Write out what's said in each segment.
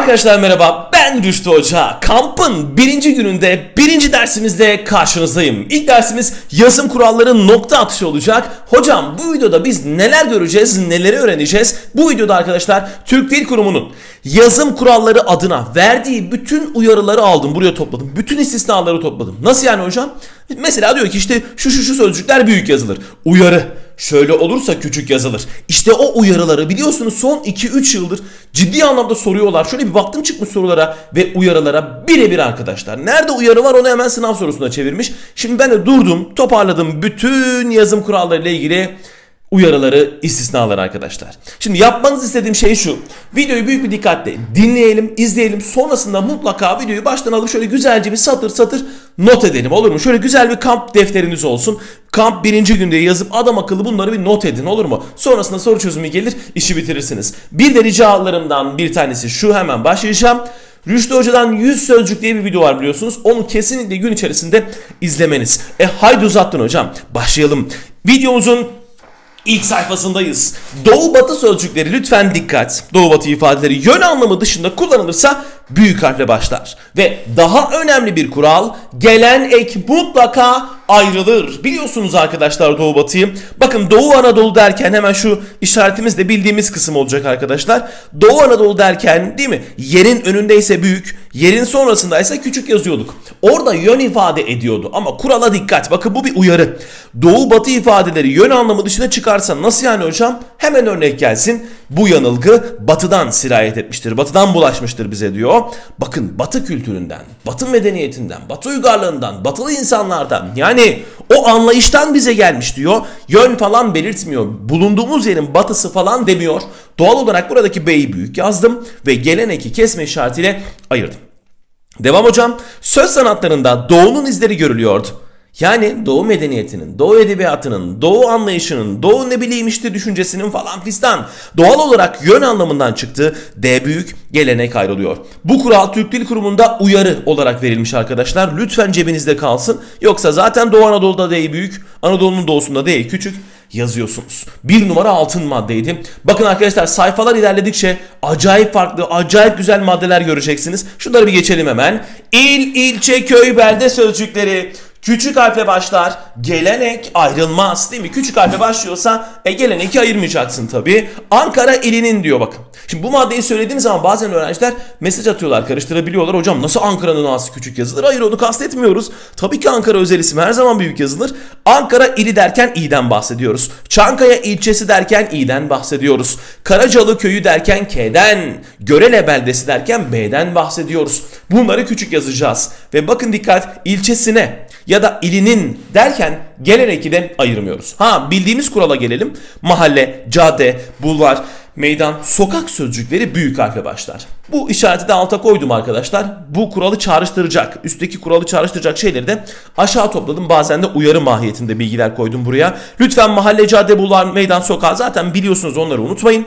Arkadaşlar merhaba, ben Rüştü Hoca. Kampın birinci gününde, birinci dersimizde karşınızdayım. İlk dersimiz yazım kuralları nokta atışı olacak. Hocam bu videoda biz neler göreceğiz, neleri öğreneceğiz? Bu videoda arkadaşlar Türk Dil Kurumu'nun yazım kuralları adına verdiği bütün uyarıları aldım, buraya topladım. Bütün istisnaları topladım. Nasıl yani hocam? Mesela diyor ki işte şu sözcükler büyük yazılır. Uyarı. Şöyle olursa küçük yazılır. İşte o uyarıları biliyorsunuz son 2-3 yıldır ciddi anlamda soruyorlar. Şöyle bir baktım çıkmış sorulara ve uyarılara birebir arkadaşlar. Nerede uyarı var onu hemen sınav sorusuna çevirmiş. Şimdi ben de durdum, toparladım bütün yazım kurallarıyla ilgili uyarıları, istisnaları arkadaşlar. Şimdi yapmanızı istediğim şey şu. Videoyu büyük bir dikkatle dinleyelim, izleyelim. Sonrasında mutlaka videoyu baştan alıp şöyle güzelce bir satır satır not edelim, olur mu? Şöyle güzel bir kamp defteriniz olsun. Kamp birinci günde yazıp adam akıllı bunları bir not edin, olur mu? Sonrasında soru çözümü gelir, işi bitirirsiniz. Bir de ricalarımdan bir tanesi şu, hemen başlayacağım. Rüştü Hoca'dan 100 sözcük diye bir video var biliyorsunuz. Onu kesinlikle gün içerisinde izlemeniz. Haydi uzattın hocam. Başlayalım. Videomuzun İlk sayfasındayız. Doğu batı sözcükleri lütfen dikkat. Doğu batı ifadeleri yön anlamı dışında kullanılırsa büyük harfle başlar. Ve daha önemli bir kural, gelen ek mutlaka ayrılır. Biliyorsunuz arkadaşlar Doğu batıyı. Bakın Doğu Anadolu derken hemen şu işaretimiz de bildiğimiz kısım olacak arkadaşlar. Doğu Anadolu derken değil mi? Yerin önündeyse büyük, yerin sonrasındaysa küçük yazıyorduk. Orada yön ifade ediyordu ama kurala dikkat. Bakın bu bir uyarı. Doğu batı ifadeleri yön anlamı dışına çıkarsa nasıl yani hocam? Hemen örnek gelsin. Bu yanılgı batıdan sirayet etmiştir. Batıdan bulaşmıştır bize diyor. Bakın batı kültüründen, batı medeniyetinden, batı uygarlığından, batılı insanlardan yani o anlayıştan bize gelmiş diyor. Yön falan belirtmiyor. Bulunduğumuz yerin batısı falan demiyor. Doğal olarak buradaki B'yi büyük yazdım ve gelen eki kesme işaretiyle ayırdım. Devam hocam. Söz sanatlarında doğunun izleri görülüyordu. Yani Doğu medeniyetinin, Doğu edebiyatının, Doğu anlayışının, Doğu ne bileyim işte düşüncesinin falan fistan doğal olarak yön anlamından çıktı. D büyük, gelenek ayrılıyor. Bu kural Türk Dil Kurumu'nda uyarı olarak verilmiş arkadaşlar. Lütfen cebinizde kalsın. Yoksa zaten Doğu Anadolu'da D büyük, Anadolu'nun doğusunda D küçük yazıyorsunuz. Bir numara altın maddeydi. Bakın arkadaşlar sayfalar ilerledikçe acayip farklı, acayip güzel maddeler göreceksiniz. Şunları bir geçelim hemen. İl, ilçe, köy, belde sözcükleri küçük harfle başlar. Gelenek ayrılmaz değil mi? Küçük harfle başlıyorsa geleneki ayırmayacaksın tabii. Ankara ilinin diyor bakın. Şimdi bu maddeyi söylediğim zaman bazen öğrenciler mesaj atıyorlar, karıştırabiliyorlar. Hocam nasıl Ankara'nın A'sı küçük yazılır? Hayır, onu kastetmiyoruz. Tabii ki Ankara özel isim her zaman büyük yazılır. Ankara ili derken i'den bahsediyoruz. Çankaya ilçesi derken i'den bahsediyoruz. Karacalı köyü derken k'den. Görele beldesi derken b'den bahsediyoruz. Bunları küçük yazacağız. Ve bakın dikkat, ilçesine ya da ilinin derken gelen eki de ayırmıyoruz. Bildiğimiz kurala gelelim. Mahalle, cadde, bulvar, meydan, sokak sözcükleri büyük harfle başlar. Bu işareti de alta koydum arkadaşlar. Bu kuralı çağrıştıracak, üstteki kuralı çağrıştıracak şeyleri de aşağı topladım. Bazen de uyarı mahiyetinde bilgiler koydum buraya. Lütfen mahalle, cadde, bulvar, meydan, sokak zaten biliyorsunuz, onları unutmayın.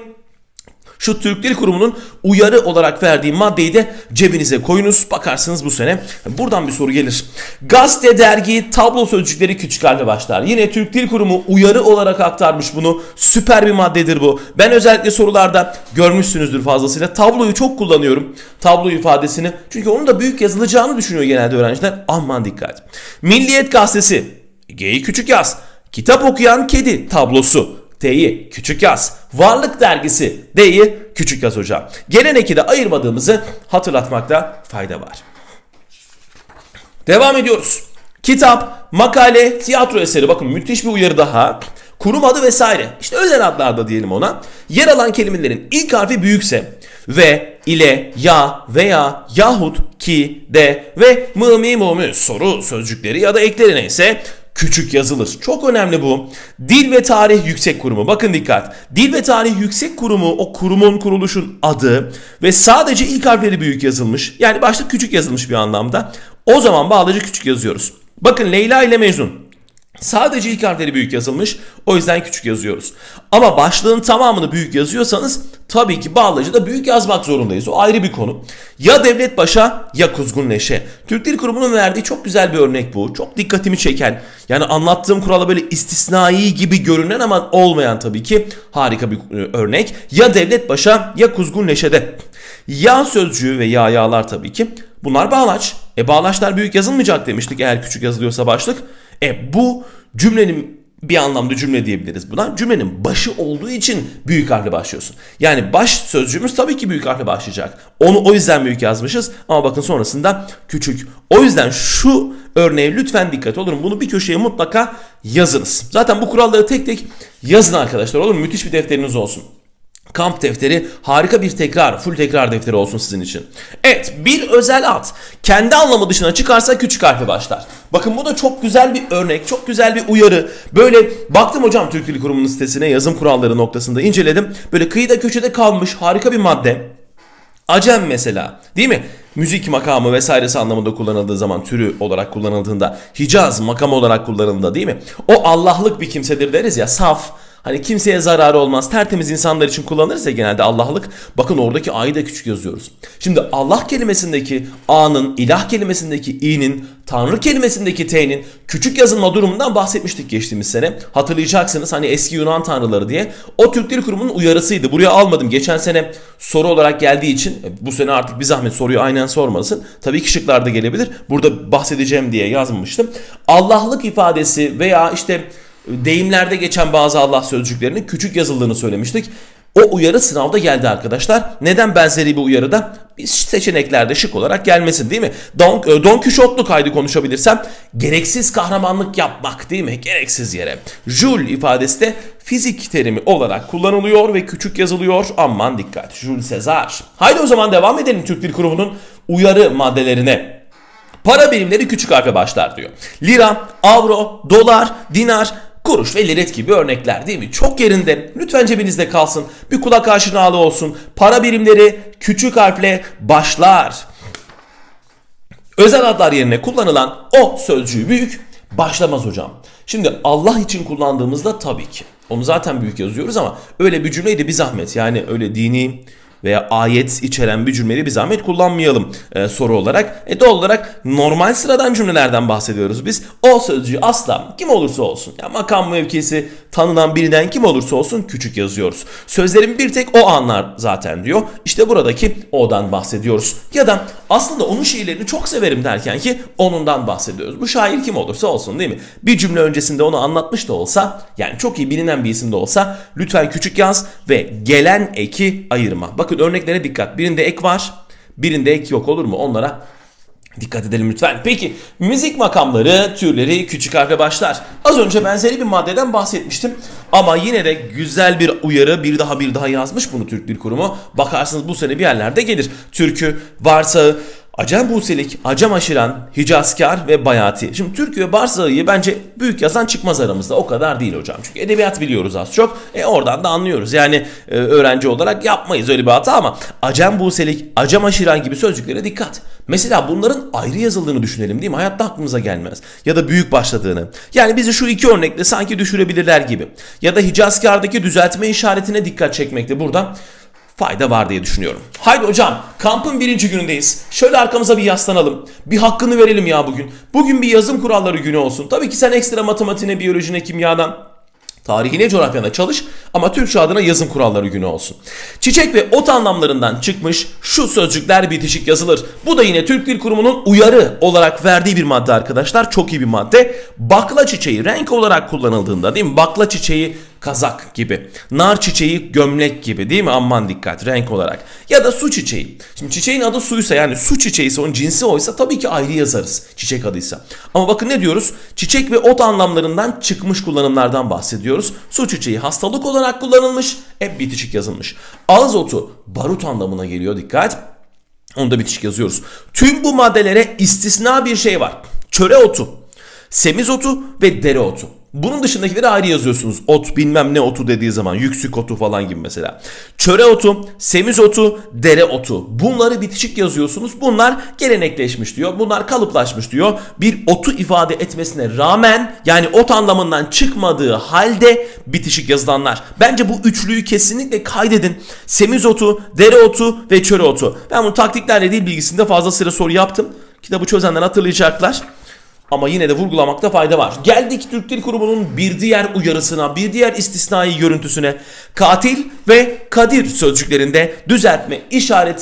Şu Türk Dil Kurumu'nun uyarı olarak verdiği maddeyi de cebinize koyunuz. Bakarsınız bu sene buradan bir soru gelir. Gazete, dergi, tablo sözcükleri küçük harfle başlar. Yine Türk Dil Kurumu uyarı olarak aktarmış bunu. Süper bir maddedir bu. Ben özellikle sorularda görmüşsünüzdür fazlasıyla. Tabloyu çok kullanıyorum. Tablo ifadesini. Çünkü onun da büyük yazılacağını düşünüyor genelde öğrenciler. Aman dikkat. Milliyet gazetesi. G'yi küçük yaz. Kitap okuyan kedi tablosu. T'yi küçük yaz. Varlık dergisi. D'yi küçük yaz hocam. Gelen eki de ayırmadığımızı hatırlatmakta fayda var. Devam ediyoruz. Kitap, makale, tiyatro eseri. Bakın müthiş bir uyarı daha. Kurum adı vesaire. İşte özel adlarda diyelim ona. Yer alan kelimelerin ilk harfi büyükse ve, ile, ya, veya, yahut, ki, de ve mı, mi, mu, mü soru sözcükleri ya da ekleri neyse küçük yazılır. Çok önemli bu. Dil ve Tarih Yüksek Kurumu. Bakın dikkat. Dil ve Tarih Yüksek Kurumu o kurumun, kuruluşun adı ve sadece ilk harfleri büyük yazılmış. Yani başta küçük yazılmış bir anlamda. O zaman bağlacı küçük yazıyoruz. Bakın Leyla ile Mecnun. Sadece ilk harfleri büyük yazılmış. O yüzden küçük yazıyoruz. Ama başlığın tamamını büyük yazıyorsanız tabii ki bağlacı da büyük yazmak zorundayız. O ayrı bir konu. Ya Devlet Paşa ya Kuzgun Neşe. Türk Dil Kurumu'nun verdiği çok güzel bir örnek bu. Çok dikkatimi çeken. Yani anlattığım kurala böyle istisnai gibi görünen ama olmayan tabii ki harika bir örnek. Ya Devlet Paşa ya Kuzgun Neşe'de. Ya sözcüğü ve ya'lar tabii ki. Bunlar bağlaç. Bağlaçlar büyük yazılmayacak demiştik eğer küçük yazılıyorsa başlık. Bu cümlenin bir anlamda cümle diyebiliriz buna. Cümlenin başı olduğu için büyük harfle başlıyorsun. Yani baş sözcüğümüz tabii ki büyük harfle başlayacak. Onu o yüzden büyük yazmışız ama bakın sonrasında küçük. O yüzden şu örneğe lütfen dikkat olun. Bunu bir köşeye mutlaka yazınız. Zaten bu kuralları tek tek yazın arkadaşlar, olur mu? Müthiş bir defteriniz olsun. Kamp defteri harika bir tekrar, full tekrar defteri olsun sizin için. Evet, bir özel ad kendi anlamı dışına çıkarsa küçük harfle başlar. Bakın bu da çok güzel bir örnek, çok güzel bir uyarı. Böyle baktım hocam Türk Dil Kurumu'nun sitesine, yazım kuralları noktasında inceledim. Böyle kıyıda köşede kalmış harika bir madde. Acem mesela, değil mi? Müzik makamı vesairesi anlamında kullanıldığı zaman, türü olarak kullanıldığında, Hicaz makamı olarak kullanıldığında, değil mi? O Allah'lık bir kimsedir deriz ya, saf. Hani kimseye zararı olmaz, tertemiz insanlar için kullanırız ya genelde Allah'lık. Bakın oradaki A'yı da küçük yazıyoruz. Şimdi Allah kelimesindeki A'nın, ilah kelimesindeki İ'nin, Tanrı kelimesindeki T'nin küçük yazılma durumundan bahsetmiştik geçtiğimiz sene. Hatırlayacaksınız hani eski Yunan tanrıları diye. O Türk Dil Kurumu'nun uyarısıydı. Buraya almadım. Geçen sene soru olarak geldiği için bu sene artık bir zahmet soruyu aynen sormalısın. Tabii ki şıklarda gelebilir. Burada bahsedeceğim diye yazmıştım. Allah'lık ifadesi veya işte deyimlerde geçen bazı Allah sözcüklerinin küçük yazıldığını söylemiştik. O uyarı sınavda geldi arkadaşlar. Neden benzeri bir uyarı da seçeneklerde şık olarak gelmesin, değil mi? Don Quixote'luk haydi konuşabilirsem. Gereksiz kahramanlık yapmak, değil mi? Gereksiz yere. Jules ifadesi de fizik terimi olarak kullanılıyor ve küçük yazılıyor. Aman dikkat. Jules Caesar. Haydi o zaman devam edelim Türk Dil Kurumu'nun uyarı maddelerine. Para birimleri küçük harfe başlar diyor. Lira, avro, dolar, dinar, kuruş ve liret gibi örnekler, değil mi? Çok yerinde. Lütfen cebinizde kalsın. Bir kulak aşinalığı olsun. Para birimleri küçük harfle başlar. Özel adlar yerine kullanılan o sözcüğü büyük başlamaz hocam. Şimdi Allah için kullandığımızda tabii ki onu zaten büyük yazıyoruz ama öyle bir cümleyi de bir zahmet, yani öyle dini veya ayet içeren bir cümleyi bir zahmet kullanmayalım soru olarak. Doğal olarak normal sıradan cümlelerden bahsediyoruz biz. O sözcüğü asla kim olursa olsun, ya makam mevkisi tanınan birinden kim olursa olsun küçük yazıyoruz. Sözlerin bir tek o anlar zaten diyor. İşte buradaki o'dan bahsediyoruz. Ya da aslında onun şiirlerini çok severim derken ki onundan bahsediyoruz. Bu şair kim olursa olsun, değil mi? Bir cümle öncesinde onu anlatmış da olsa, yani çok iyi bilinen bir isim de olsa lütfen küçük yaz ve gelen eki ayırma. Bakın örneklere dikkat. Birinde ek var, birinde ek yok, olur mu? Onlara dikkat edelim lütfen. Peki müzik makamları türleri küçük harfle başlar. Az önce benzeri bir maddeden bahsetmiştim. Ama yine de güzel bir uyarı, bir daha yazmış bunu Türk Dil Kurumu. Bakarsınız bu sene bir yerlerde gelir. Türkü, varsağı, Acem Buselik, Acem Aşiran, Hicazkar ve Bayati. Şimdi Türkü ve Barsağı'yı bence büyük yazan çıkmaz aramızda. O kadar değil hocam. Çünkü edebiyat biliyoruz az çok. Oradan da anlıyoruz. Yani öğrenci olarak yapmayız öyle bir hata ama Acem Buselik, Acem Aşiran gibi sözcüklere dikkat. Mesela bunların ayrı yazıldığını düşünelim, değil mi? Hayatta aklımıza gelmez. Ya da büyük başladığını. Yani bizi şu iki örnekle sanki düşürebilirler gibi. Ya da Hicazkar'daki düzeltme işaretine dikkat çekmekte buradan fayda var diye düşünüyorum. Haydi hocam, kampın birinci günündeyiz. Şöyle arkamıza bir yaslanalım. Bir hakkını verelim ya bugün. Bugün bir yazım kuralları günü olsun. Tabii ki sen ekstra matematiğine, biyolojine, kimyadan, tarihine, coğrafyana çalış ama Türkçe adına yazım kuralları günü olsun. Çiçek ve ot anlamlarından çıkmış şu sözcükler bitişik yazılır. Bu da yine Türk Dil Kurumu'nun uyarı olarak verdiği bir madde arkadaşlar. Çok iyi bir madde. Bakla çiçeği renk olarak kullanıldığında, değil mi? Bakla çiçeği kazak gibi. Nar çiçeği gömlek gibi, değil mi? Aman dikkat, renk olarak. Ya da su çiçeği. Şimdi çiçeğin adı suysa, yani su çiçeği ise, onun cinsi oysa tabii ki ayrı yazarız çiçek adıysa. Ama bakın ne diyoruz? Çiçek ve ot anlamlarından çıkmış kullanımlardan bahsediyoruz. Su çiçeği hastalık olarak kullanılmış, hep bitişik yazılmış. Ağız otu barut anlamına geliyor, dikkat. Onu da bitişik yazıyoruz. Tüm bu maddelere istisna bir şey var. Çöre otu, semizotu ve dereotu. Bunun dışındakileri ayrı yazıyorsunuz. Ot bilmem ne otu dediği zaman, yüksük otu falan gibi mesela. Çöre otu, semizotu, dere otu. Bunları bitişik yazıyorsunuz. Bunlar gelenekleşmiş diyor. Bunlar kalıplaşmış diyor. Bir otu ifade etmesine rağmen, yani ot anlamından çıkmadığı halde bitişik yazılanlar. Bence bu üçlüyü kesinlikle kaydedin. Semizotu, dere otu ve çöre otu. Ben bunu taktiklerle dil bilgisinde fazla sıra soru yaptım. Kitabı çözenler hatırlayacaklar. Ama yine de vurgulamakta fayda var. Geldik Türk Dil Kurumu'nun bir diğer uyarısına, bir diğer istisnai görüntüsüne. Katil ve kadir sözcüklerinde düzeltme işareti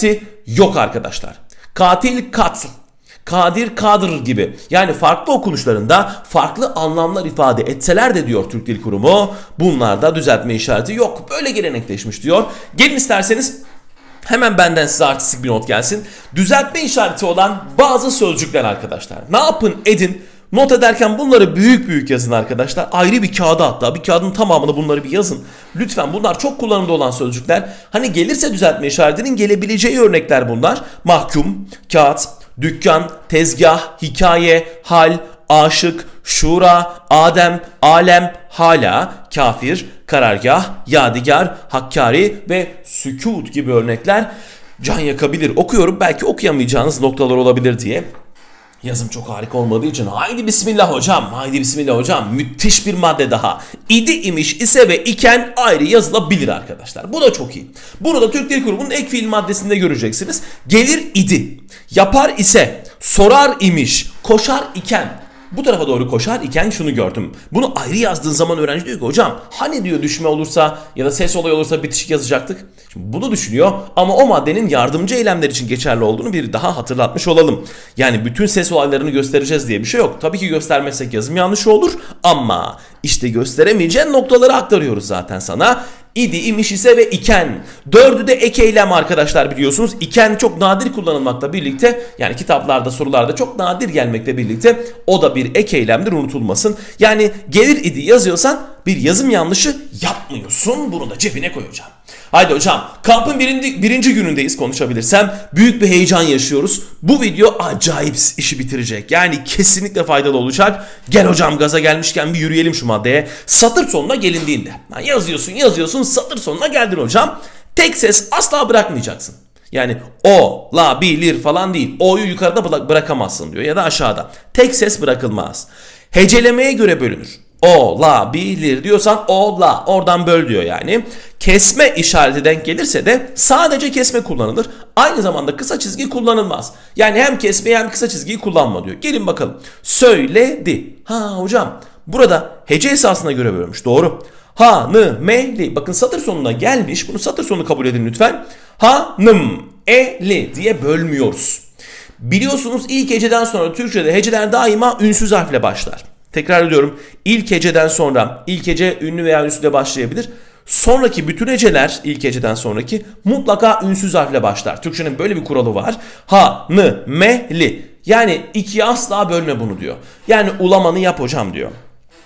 yok arkadaşlar. Katil katl. Kadir kadır gibi. Yani farklı okunuşlarında farklı anlamlar ifade etseler de diyor Türk Dil Kurumu, bunlarda düzeltme işareti yok. Böyle gelenekleşmiş diyor. Gelin isterseniz hemen benden size artistik bir not gelsin. Düzeltme işareti olan bazı sözcükler arkadaşlar. Ne yapın edin? Not ederken bunları büyük büyük yazın arkadaşlar. Ayrı bir kağıda, hatta bir kağıdın tamamını bunları bir yazın. Lütfen, bunlar çok kullanımda olan sözcükler. Hani gelirse düzeltme işaretinin gelebileceği örnekler bunlar. Mahkum, kağıt, dükkan, tezgah, hikaye, hal, aşık, şura, adem, alem, hala, kafir, karargah, yadigar, hakkari ve sükut gibi örnekler can yakabilir. Okuyorum, belki okuyamayacağınız noktalar olabilir diye. Yazım çok harika olmadığı için haydi bismillah hocam, haydi bismillah hocam. Müthiş bir madde daha. İdi, imiş, ise ve iken ayrı yazılabilir arkadaşlar. Bu da çok iyi. Bunu da Türk Dil Kurumu'nun ek fiil maddesinde göreceksiniz. Gelir idi, yapar ise, sorar imiş, koşar iken. Bu tarafa doğru koşar iken şunu gördüm. Bunu ayrı yazdığın zaman öğrenci diyor ki hocam hani diyor düşme olursa ya da ses olayı olursa bitişik yazacaktık. Şimdi bunu düşünüyor ama o maddenin yardımcı eylemler için geçerli olduğunu bir daha hatırlatmış olalım. Yani bütün ses olaylarını göstereceğiz diye bir şey yok. Tabii ki göstermezsek yazım yanlışı olur ama işte gösteremeyeceğin noktaları aktarıyoruz zaten sana. İdi, imiş, ise ve iken. Dördü de ek eylem arkadaşlar, biliyorsunuz. İken çok nadir kullanılmakla birlikte, yani kitaplarda, sorularda çok nadir gelmekle birlikte o da bir ek eylemdir, unutulmasın. Yani gelir idi yazıyorsan bir yazım yanlışı yapmıyorsun. Bunu da cebine koy hocam. Haydi hocam, kampın birinci günündeyiz konuşabilirsem. Büyük bir heyecan yaşıyoruz. Bu video acayip işi bitirecek. Yani kesinlikle faydalı olacak. Gel hocam, gaza gelmişken bir yürüyelim şu maddeye. Satır sonuna gelindiğinde. Yazıyorsun, satır sonuna geldin hocam. Tek ses asla bırakmayacaksın. Yani o, la, bilir falan değil. O'yu yukarıda bırakamazsın diyor ya da aşağıda. Tek ses bırakılmaz. Hecelemeye göre bölünür. O, la, bilir diyorsan o, la, oradan böl diyor yani. Kesme işareti denk gelirse de sadece kesme kullanılır. Aynı zamanda kısa çizgi kullanılmaz. Yani hem kesmeyi hem kısa çizgiyi kullanma diyor. Gelin bakalım. Söyledi. Ha hocam, burada hece esasına göre bölmüş. Doğru. Hanı, mehli. Bakın satır sonuna gelmiş. Bunu satır sonu kabul edin lütfen. Hanım, eli diye bölmüyoruz. Biliyorsunuz ilk heceden sonra Türkçe'de heceler daima ünsüz harfle başlar. Tekrar ediyorum. İlk heceden sonra, ilk hece ünlü veya ünsüzle başlayabilir. Sonraki bütün heceler, ilk heceden sonraki mutlaka ünsüz harfle başlar. Türkçenin böyle bir kuralı var. Ha, nı, me, li. Yani ikiye asla bölme bunu diyor. Yani ulamanı yap hocam diyor.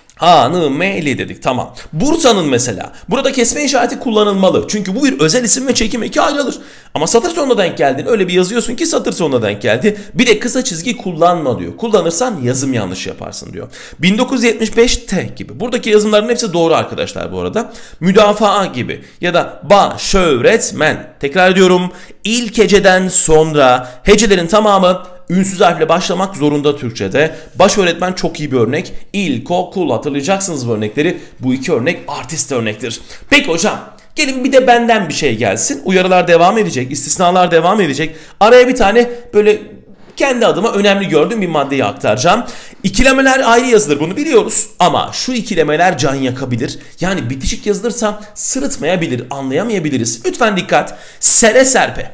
Hanı, meyli dedik, tamam. Bursa'nın mesela. Burada kesme işareti kullanılmalı. Çünkü bu bir özel isim ve çekim eki ayrılır. Ama satır sonuna denk geldin. Öyle bir yazıyorsun ki satır sonuna denk geldi. Bir de kısa çizgi kullanma diyor. Kullanırsan yazım yanlış yaparsın diyor. 1975 T gibi. Buradaki yazımların hepsi doğru arkadaşlar bu arada. Müdafaa gibi. Ya da baş öğretmen. Tekrar ediyorum. İlk heceden sonra hecelerin tamamı ünsüz harfle başlamak zorunda Türkçe'de. Baş öğretmen çok iyi bir örnek. İlkokul, hatırlayacaksınız bu örnekleri. Bu iki örnek artist örnektir. Peki hocam, gelin bir de benden bir şey gelsin. Uyarılar devam edecek, istisnalar devam edecek. Araya bir tane böyle kendi adıma önemli gördüğüm bir maddeyi aktaracağım. İkilemeler ayrı yazılır, bunu biliyoruz. Ama şu ikilemeler can yakabilir. Yani bitişik yazılırsa sırıtmayabilir, anlayamayabiliriz. Lütfen dikkat. Sere serpe,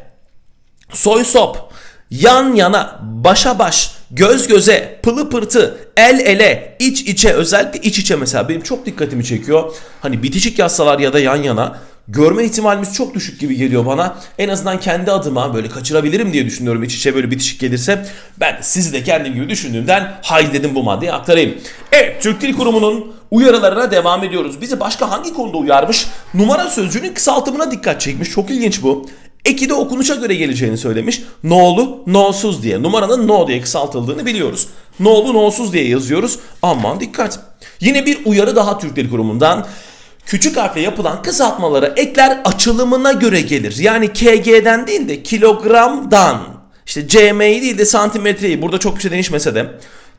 soy sop, yan yana, başa baş, göz göze, pılı pırtı, el ele, iç içe, özellikle iç içe mesela benim çok dikkatimi çekiyor. Hani bitişik yazsalar ya da yan yana görme ihtimalimiz çok düşük gibi geliyor bana. En azından kendi adıma böyle kaçırabilirim diye düşünüyorum iç içe böyle bitişik gelirse. Ben sizi de kendim gibi düşündüğümden haydi dedim bu maddeyi aktarayım. Evet, Türk Dil Kurumu'nun uyarılarına devam ediyoruz. Bizi başka hangi konuda uyarmış? Numara sözcüğünün kısaltımına dikkat çekmiş. Çok ilginç bu. Eki de okunuşa göre geleceğini söylemiş. No'lu, no'suz diye. Numaranın no diye kısaltıldığını biliyoruz. No'lu, no'suz diye yazıyoruz. Aman dikkat. Yine bir uyarı daha Türk Dil Kurumu'ndan. Küçük harfle yapılan kısaltmalara ekler açılımına göre gelir. Yani kg'den değil de kilogramdan. İşte cm'yi değil de santimetreyi. Burada çok bir şey değişmese de.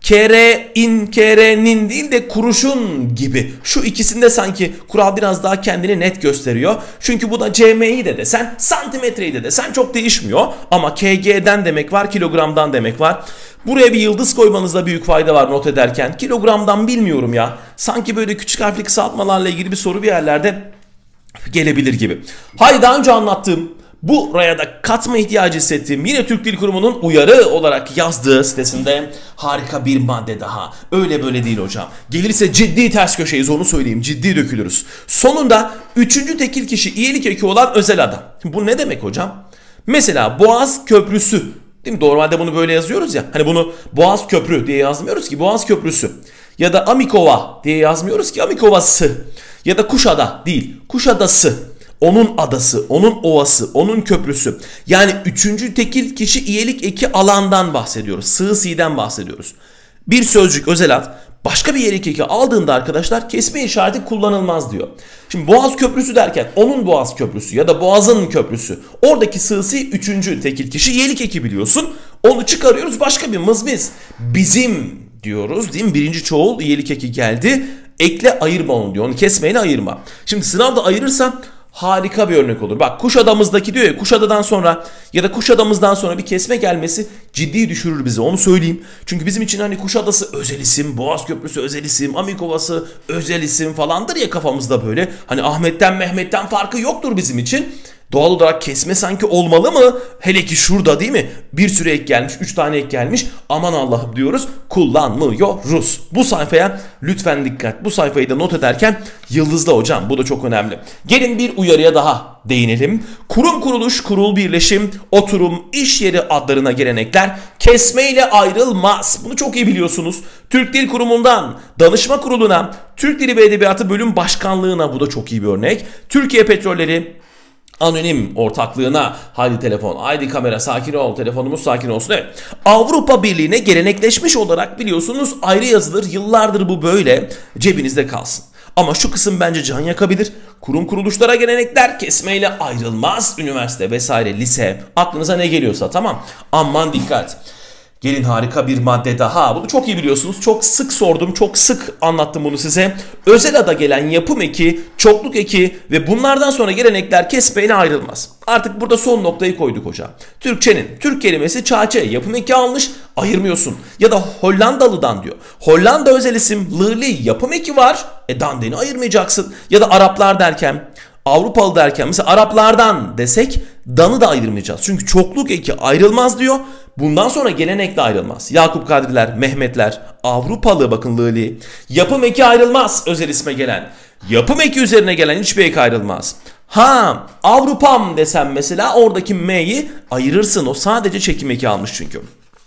Kere'nin değil de kuruşun gibi. Şu ikisinde sanki kural biraz daha kendini net gösteriyor. Çünkü bu da cm'yi de desen, santimetreyi de desen çok değişmiyor. Ama kg'den demek var, kilogramdan demek var. Buraya bir yıldız koymanızda büyük fayda var not ederken. Kilogramdan bilmiyorum ya. Sanki böyle küçük harfli kısaltmalarla ilgili bir soru bir yerlerde gelebilir gibi. Hayır, daha önce anlattığım buraya da katma ihtiyacı hissettiğim yine Türk Dil Kurumu'nun uyarı olarak yazdığı sitesinde harika bir madde daha. Öyle böyle değil hocam. Gelirse ciddi ters köşeyiz, onu söyleyeyim. Ciddi dökülürüz. Sonunda üçüncü tekil kişi iyilik eki olan özel adam. Bu ne demek hocam? Mesela Boğaz Köprüsü. Değil mi? Normalde bunu böyle yazıyoruz ya. Hani bunu Boğaz Köprü diye yazmıyoruz ki Boğaz Köprüsü. Ya da Amikova diye yazmıyoruz ki Amikovası. Ya da Kuşada değil, Kuşadası. Onun adası, onun ovası, onun köprüsü. Yani üçüncü tekil kişi iyilik eki alandan bahsediyoruz. Sığ si'den bahsediyoruz. Bir sözcük özel ad başka bir iyilik eki aldığında arkadaşlar kesme işareti kullanılmaz diyor. Şimdi Boğaz Köprüsü derken onun Boğaz Köprüsü ya da Boğaz'ın köprüsü. Oradaki sığ si üçüncü tekil kişi iyilik eki biliyorsun. Onu çıkarıyoruz, başka bir mızmiz. Bizim diyoruz değil mi? Birinci çoğul iyilik eki geldi. Ekle, ayırma onu diyor. Onu kesmeyle ayırma. Şimdi sınavda ayırırsan harika bir örnek olur. Bak Kuşadamızdaki diyor ya, Kuşada'dan sonra ya da Kuşadamızdan sonra bir kesme gelmesi ciddi düşürür bizi, onu söyleyeyim. Çünkü bizim için hani Kuşadası özel isim, Boğaz Köprüsü özel isim, Amikovası özel isim falandır ya kafamızda böyle. Hani Ahmet'ten Mehmet'ten farkı yoktur bizim için. Doğal olarak kesme sanki olmalı mı? Hele ki şurada değil mi? Bir sürü ek gelmiş, 3 tane ek gelmiş. Aman Allah'ım diyoruz, kullanmıyoruz. Bu sayfaya lütfen dikkat. Bu sayfayı da not ederken yıldızla hocam, bu da çok önemli. Gelin bir uyarıya daha değinelim. Kurum, kuruluş, kurul, birleşim, oturum, iş yeri adlarına gelenekler kesmeyle ayrılmaz. Bunu çok iyi biliyorsunuz. Türk Dil Kurumu'ndan danışma kuruluna, Türk Dili ve Edebiyatı Bölüm Başkanlığına, bu da çok iyi bir örnek. Türkiye Petrolleri Anonim ortaklığına, haydi telefon, haydi kamera sakin ol, telefonumuz sakin olsun. Evet. Avrupa Birliği'ne gelenekleşmiş olarak biliyorsunuz ayrı yazılır. Yıllardır bu böyle, cebinizde kalsın. Ama şu kısım bence can yakabilir. Kurum, kuruluşlara gelenekler kesmeyle ayrılmaz. Üniversite vesaire, lise, aklınıza ne geliyorsa, tamam. Aman dikkat. Gelin harika bir madde daha. Bunu çok iyi biliyorsunuz. Çok sık sordum, çok sık anlattım bunu size. Özel ada gelen yapım eki, çokluk eki ve bunlardan sonra gelenekler kesmeyle ayrılmaz. Artık burada son noktayı koyduk hocam. Türkçenin Türk kelimesi çağçe, yapım eki almış, ayırmıyorsun. Ya da Hollandalı'dan diyor. Hollanda özel isim, lırli, yapım eki var. Dandeni ayırmayacaksın. Ya da Araplar derken, Avrupalı derken mesela Araplardan desek danı da ayırmayacağız. Çünkü çokluk eki ayrılmaz diyor. Bundan sonra gelenek de ayrılmaz. Yakup Kadriler, Mehmetler, Avrupalı bakın lığli. Yapım eki ayrılmaz özel isme gelen. Yapım eki üzerine gelen hiçbir ek ayrılmaz. Ha, Avrupam desem mesela oradaki M'yi ayırırsın. O sadece çekim eki almış çünkü.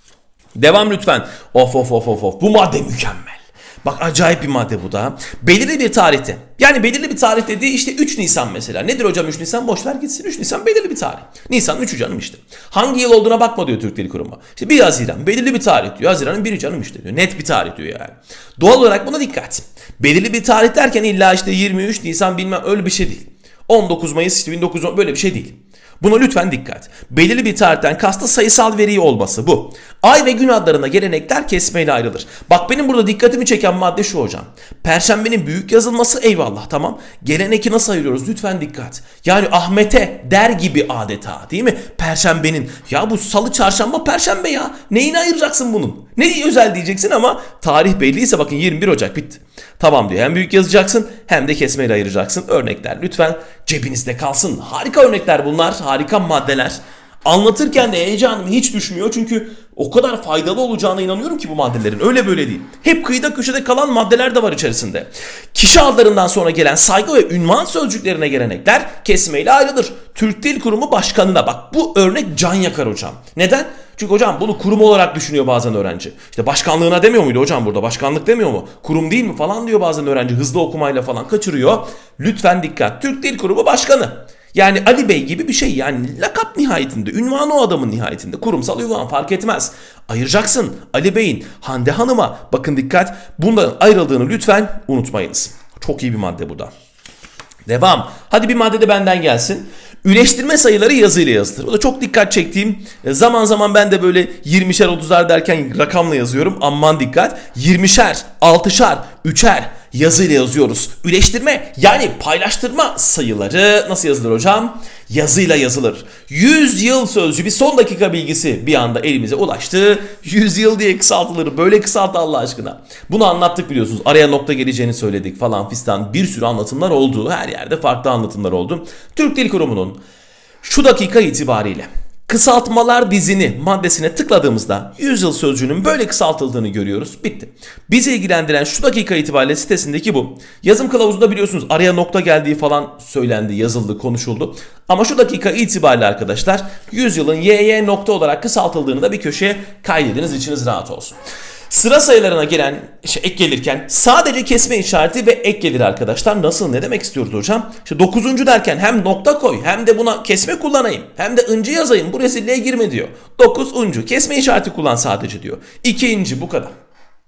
Devam lütfen. Of. Bu madde mükemmel. Bak acayip bir madde bu da. Belirli bir tarihte. Yani belirli bir tarih dediği işte 3 Nisan mesela. Nedir hocam 3 Nisan? Boşver gitsin. 3 Nisan belirli bir tarih. Nisan'ın 3'ü canım işte. Hangi yıl olduğuna bakma diyor Türk Dil Kurumu. İşte 1 Haziran. Belirli bir tarih diyor. Haziran'ın 1'i canım işte diyor. Net bir tarih diyor yani. Doğal olarak buna dikkat. Belirli bir tarih derken illa işte 23 Nisan bilmem öyle bir şey değil. 19 Mayıs işte 1910 böyle bir şey değil. Buna lütfen dikkat. Belirli bir tarihten kastı sayısal veri olması bu. Ay ve gün adlarına gelenekler kesmeyle ayrılır. Bak benim burada dikkatimi çeken madde şu hocam. Perşembenin büyük yazılması eyvallah tamam. Geleneki nasıl ayırıyoruz lütfen dikkat. Yani Ahmet'e der gibi adeta değil mi? Perşembenin ya bu salı çarşamba perşembe ya. Neyini ayıracaksın bunun? Ne özel diyeceksin ama tarih belliyse bakın 21 Ocak bitti. Tamam diyor hem büyük yazacaksın hem de kesmeyle ayıracaksın. Örnekler lütfen cebinizde kalsın. Harika örnekler bunlar. Harika maddeler. Anlatırken de heyecanım hiç düşmüyor. Çünkü o kadar faydalı olacağına inanıyorum ki bu maddelerin. Öyle böyle değil. Hep kıyıda köşede kalan maddeler de var içerisinde. Kişi adlarından sonra gelen saygı ve ünvan sözcüklerine gelenekler kesmeyle ayrılır. Türk Dil Kurumu Başkanı'na bak bu örnek can yakar hocam. Neden? Çünkü hocam bunu kurum olarak düşünüyor bazen öğrenci. İşte başkanlığına demiyor muydu hocam burada? Başkanlık demiyor mu? Kurum değil mi falan diyor bazen öğrenci. Hızlı okumayla falan kaçırıyor. Lütfen dikkat. Türk Dil Kurumu Başkanı. Yani Ali Bey gibi bir şey yani lakap nihayetinde, ünvanı o adamın nihayetinde. Kurumsal ünvan fark etmez. Ayıracaksın Ali Bey'in Hande Hanım'a bakın dikkat bunların ayrıldığını lütfen unutmayınız. Çok iyi bir madde bu da. Devam. Hadi bir madde de benden gelsin. Üleştirme sayıları yazıyla yazılır. O da çok dikkat çektiğim zaman zaman ben de böyle 20'şer 30'lar derken rakamla yazıyorum. Aman dikkat. 20'şer, 6'şar, 3'er yazıyla yazıyoruz. Üleştirme yani paylaştırma sayıları nasıl yazılır hocam? Yazıyla yazılır. 100 yıl sözcüğü bir son dakika bilgisi bir anda elimize ulaştı. 100 yıl diye kısaltılır. Böyle kısalt Allah aşkına. Bunu anlattık biliyorsunuz. Araya nokta geleceğini söyledik falan fistan. Bir sürü anlatımlar oldu. Her yerde farklı anlatımlar oldu. Türk Dil Kurumu'nun Şu dakika itibariyle kısaltmalar dizini maddesine tıkladığımızda yüzyıl sözcüğünün böyle kısaltıldığını görüyoruz. Bitti. Bizi ilgilendiren şu dakika itibariyle sitesindeki bu. Yazım kılavuzunda biliyorsunuz araya nokta geldiği falan söylendi, yazıldı, konuşuldu. Ama şu dakika itibariyle arkadaşlar yüzyılın YY nokta olarak kısaltıldığını da bir köşeye kaydediniz, içiniz rahat olsun. Sıra sayılarına gelen ek gelirken sadece kesme işareti ve ek gelir arkadaşlar. Nasıl, ne demek istiyoruz hocam? İşte 9. derken hem nokta koy hem de buna kesme kullanayım hem de ıncı yazayım, bu rezilliğe girme diyor. 9 uncu kesme işareti kullan sadece diyor. 2 inci, bu kadar.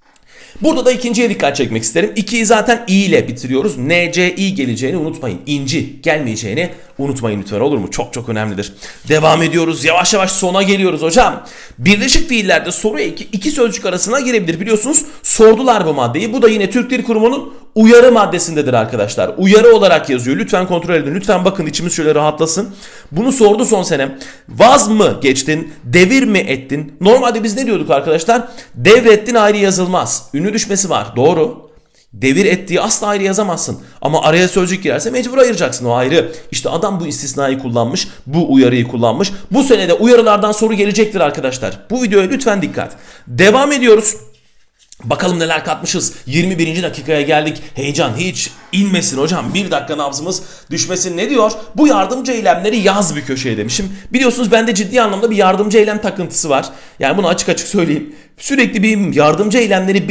Burada da ikinciye dikkat çekmek isterim. 2'yi zaten i ile bitiriyoruz. NCI geleceğini unutmayın. İnci gelmeyeceğini unutmayın lütfen, olur mu? Çok çok önemlidir. Devam ediyoruz. Yavaş yavaş sona geliyoruz hocam. Birleşik fiillerde soru eki iki sözcük arasına girebilir. Biliyorsunuz sordular bu maddeyi. Bu da yine Türk Dil Kurumu'nun uyarı maddesindedir arkadaşlar. Uyarı olarak yazıyor. Lütfen kontrol edin. Lütfen bakın, içimiz şöyle rahatlasın. Bunu sordu son senem. Vaz mı geçtin? Devir mi ettin? Normalde biz ne diyorduk arkadaşlar? Devrettin ayrı yazılmaz. Ünlü düşmesi var. Doğru. Devir ettiği asla ayrı yazamazsın. Ama araya sözcük girerse mecbur ayıracaksın, o ayrı. İşte adam bu istisnayı kullanmış, bu uyarıyı kullanmış. Bu senede uyarılardan soru gelecektir arkadaşlar. Bu videoya lütfen dikkat. Devam ediyoruz. Bakalım neler katmışız. 21. dakikaya geldik. Heyecan hiç inmesin hocam. 1 dakika nabzımız düşmesin. Ne diyor? Bu yardımcı eylemleri yaz bir köşeye demişim. Biliyorsunuz bende ciddi anlamda bir yardımcı eylem takıntısı var. Yani bunu açık açık söyleyeyim. Sürekli bir yardımcı eylemleri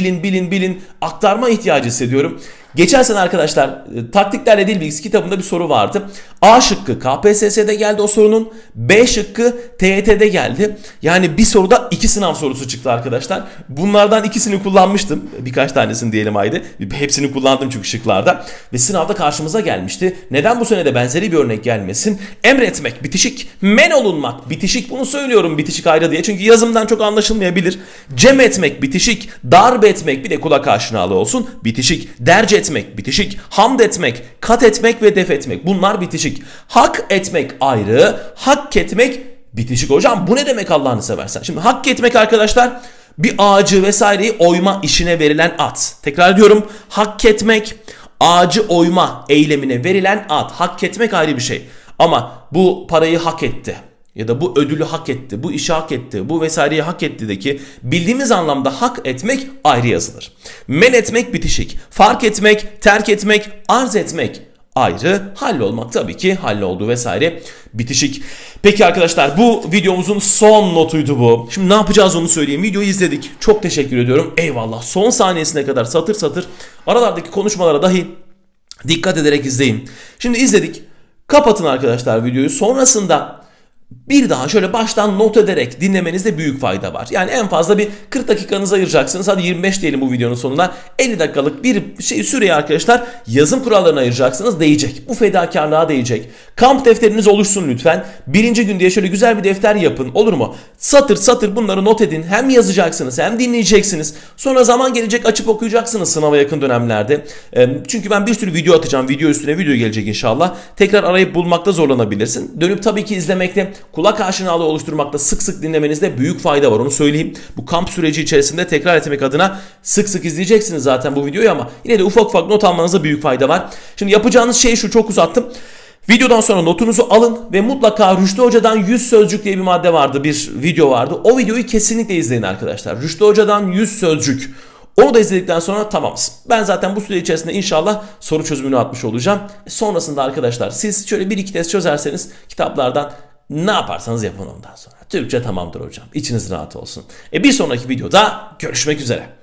bilin aktarma ihtiyacı hissediyorum. Geçen sene arkadaşlar Taktiklerle Dil Bilgisi kitabında bir soru vardı. A şıkkı KPSS'de geldi o sorunun. B şıkkı TYT'de geldi. Yani bir soruda 2 sınav sorusu çıktı arkadaşlar. Bunlardan ikisini kullanmıştım. Birkaç tanesini diyelim haydi. Hepsini kullandım çünkü şıklarda. Ve sınavda karşımıza gelmişti. Neden bu sene de benzeri bir örnek gelmesin? Emretmek bitişik. Men olunmak bitişik. Bunu söylüyorum bitişik ayrı diye. Çünkü yazımdan çok anlaşılmayabilir. Cem etmek bitişik. Darp etmek, bir de kulak aşinalığı olsun, bitişik. Derc etmek bitişik. Hamd etmek, kat etmek ve def etmek. Bunlar bitişik. Hak etmek ayrı. Hak etmek bitişik. Hocam bu ne demek Allah'ını seversen? Şimdi hak etmek arkadaşlar bir ağacı vesaireyi oyma işine verilen at. Tekrar ediyorum. Hak etmek ağacı oyma eylemine verilen at. Hak etmek ayrı bir şey. Ama bu parayı hak etti ya da bu ödülü hak etti, bu işi hak etti, bu vesaireyi hak etti'deki bildiğimiz anlamda hak etmek ayrı yazılır. Men etmek bitişik, fark etmek, terk etmek, arz etmek ayrı, hallolmak tabii ki halloldu vesaire bitişik. Peki arkadaşlar, bu videomuzun son notuydu bu. Şimdi ne yapacağız onu söyleyeyim. Videoyu izledik. Çok teşekkür ediyorum. Eyvallah. Son saniyesine kadar satır satır aralardaki konuşmalara dahi dikkat ederek izleyin. Şimdi izledik. Kapatın arkadaşlar videoyu. Sonrasında bir daha şöyle baştan not ederek dinlemenizde büyük fayda var. Yani en fazla bir 40 dakikanızı ayıracaksınız. Hadi 25 diyelim bu videonun sonuna. 50 dakikalık bir süreyi arkadaşlar yazım kurallarına ayıracaksınız. Değecek. Bu fedakarlığa değecek. Kamp defteriniz oluşsun lütfen. 1. gün diye şöyle güzel bir defter yapın. Olur mu? Satır satır bunları not edin. Hem yazacaksınız hem dinleyeceksiniz. Sonra zaman gelecek açıp okuyacaksınız sınava yakın dönemlerde. Çünkü ben bir sürü video atacağım. Video üstüne video gelecek inşallah. Tekrar arayıp bulmakta zorlanabilirsin. Dönüp tabii ki izlemekte, kulak aşinalığı oluşturmakta, sık sık dinlemenizde büyük fayda var, onu söyleyeyim. Bu kamp süreci içerisinde tekrar etmek adına sık sık izleyeceksiniz zaten bu videoyu ama yine de ufak ufak not almanızda büyük fayda var. Şimdi yapacağınız şey şu, çok uzattım. Videodan sonra notunuzu alın ve mutlaka Rüştü Hoca'dan 100 sözcük diye bir madde vardı, bir video vardı. O videoyu kesinlikle izleyin arkadaşlar. Rüştü Hoca'dan 100 sözcük. Onu da izledikten sonra tamamız. Ben zaten bu süre içerisinde inşallah soru çözümünü atmış olacağım. Sonrasında arkadaşlar siz şöyle 1-2 test çözerseniz kitaplardan ne yaparsanız yapın ondan sonra. Türkçe tamamdır hocam. İçiniz rahat olsun. Bir sonraki videoda görüşmek üzere.